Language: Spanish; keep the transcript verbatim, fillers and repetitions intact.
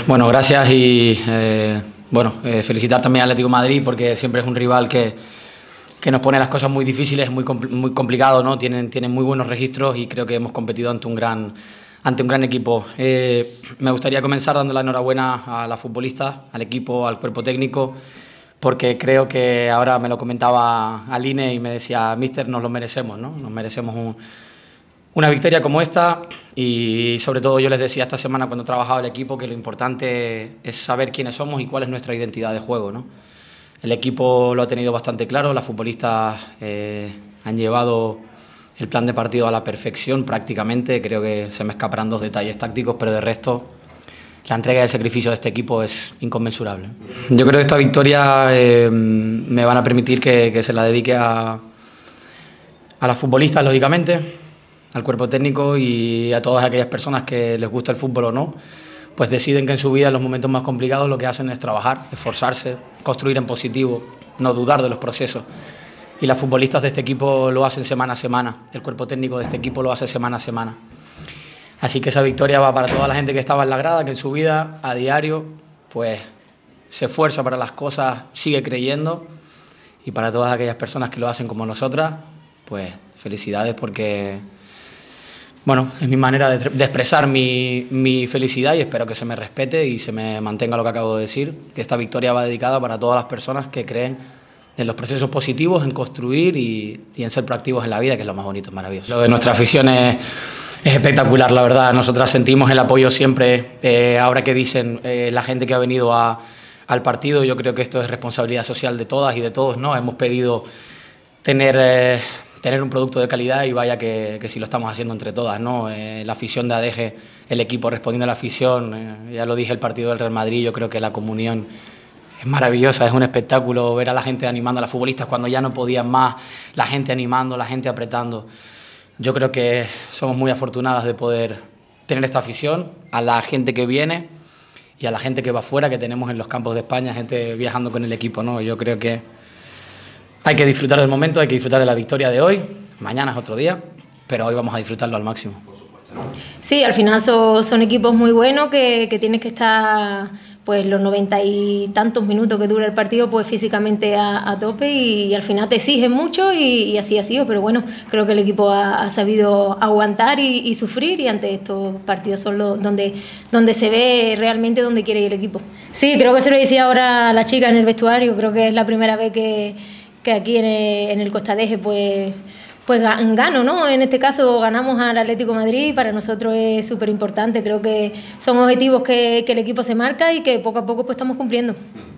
bueno, gracias y eh, bueno, eh, felicitar también al Atlético de Madrid porque siempre es un rival que, que nos pone las cosas muy difíciles, muy, compl muy complicado, ¿no? Tienen, tienen muy buenos registros y creo que hemos competido ante un gran, ante un gran equipo. Eh, me gustaría comenzar dando la enhorabuena a las futbolistas, al equipo, al cuerpo técnico, porque creo que ahora me lo comentaba Aline y me decía, míster, nos lo merecemos, ¿no? Nos merecemos un, una victoria como esta y sobre todo yo les decía esta semana cuando trabajaba el equipo que lo importante es saber quiénes somos y cuál es nuestra identidad de juego, ¿no? El equipo lo ha tenido bastante claro, las futbolistas eh, han llevado el plan de partido a la perfección prácticamente, creo que se me escaparán dos detalles tácticos, pero de resto la entrega y el sacrificio de este equipo es inconmensurable. Yo creo que esta victoria eh, me van a permitir que, que se la dedique a, a las futbolistas, lógicamente, al cuerpo técnico y a todas aquellas personas que les gusta el fútbol o no, pues deciden que en su vida, en los momentos más complicados, lo que hacen es trabajar, esforzarse, construir en positivo, no dudar de los procesos. Y las futbolistas de este equipo lo hacen semana a semana, el cuerpo técnico de este equipo lo hace semana a semana. Así que esa victoria va para toda la gente que estaba en la grada, que en su vida, a diario, pues se esfuerza para las cosas, sigue creyendo, y para todas aquellas personas que lo hacen como nosotras, pues felicidades porque, bueno, es mi manera de, de expresar mi, mi felicidad y espero que se me respete y se me mantenga lo que acabo de decir, que esta victoria va dedicada para todas las personas que creen en los procesos positivos, en construir y, y en ser proactivos en la vida, que es lo más bonito, es maravilloso. Lo de nuestra afición es, es espectacular, la verdad. Nosotras sentimos el apoyo siempre. Eh, ahora que dicen eh, la gente que ha venido a, al partido, yo creo que esto es responsabilidad social de todas y de todos, ¿no? Hemos pedido tener, eh, tener un producto de calidad y vaya que, que si lo estamos haciendo entre todas, ¿no? Eh, la afición de A D G, el equipo respondiendo a la afición, eh, ya lo dije, el partido del Real Madrid, yo creo que la comunión es maravillosa, es un espectáculo ver a la gente animando a las futbolistas cuando ya no podían más, la gente animando, la gente apretando. Yo creo que somos muy afortunadas de poder tener esta afición, a la gente que viene y a la gente que va afuera, que tenemos en los campos de España, gente viajando con el equipo, ¿no? Yo creo que hay que disfrutar del momento, hay que disfrutar de la victoria de hoy, mañana es otro día, pero hoy vamos a disfrutarlo al máximo. Sí, al final son, son equipos muy buenos que, que tienes que estar pues los noventa y tantos minutos que dura el partido pues físicamente a, a tope y, y al final te exigen mucho y, y así ha sido, pero bueno, creo que el equipo ha, ha sabido aguantar y, y sufrir y ante estos partidos son los donde, donde se ve realmente dónde quiere ir el equipo. Sí, creo que se lo decía ahora a la chica en el vestuario, creo que es la primera vez que, que aquí en el, en el Costa Deje pues pues gano, ¿no? En este caso ganamos al Atlético de Madrid y para nosotros es súper importante. Creo que son objetivos que, que el equipo se marca y que poco a poco pues estamos cumpliendo.